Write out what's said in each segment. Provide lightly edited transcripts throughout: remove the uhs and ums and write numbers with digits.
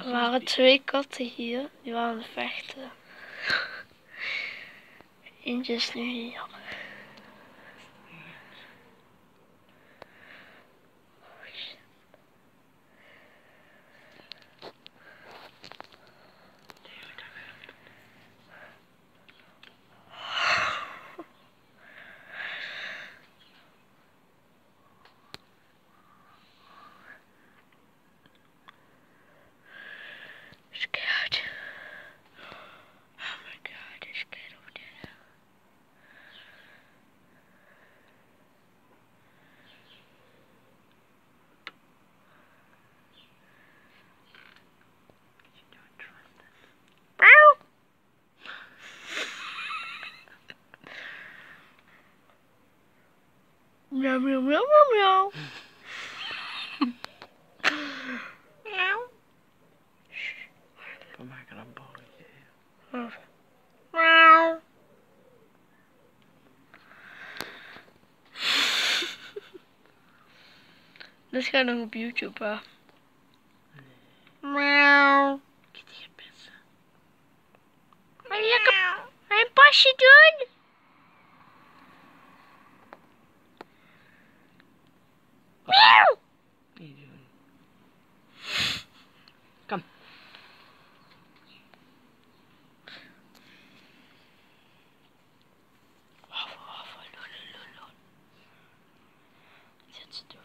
Er waren 2 katten hier, die waren aan het vechten. Eentje is nu hier. Scared. Oh my god, they're scared of that. You don't trust us. Meow meow meow meow meow. Meow. We maken een balletje. Meow. Dit gaat nog op YouTube, hè? Meow. Kitty gaat pissen. Wil je lekker een pasje doen? Meow. Niet doen. Kom. Wat zit ze doen?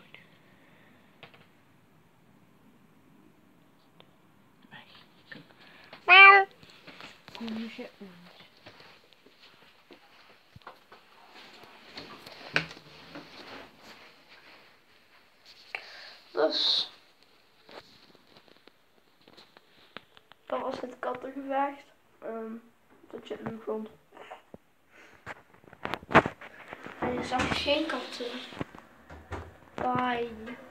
Weg. Kom. Meow. Kom je zit ons. Dus dat was het kattengevecht. Dat je het leuk vond. En je zag geen katten. Bye.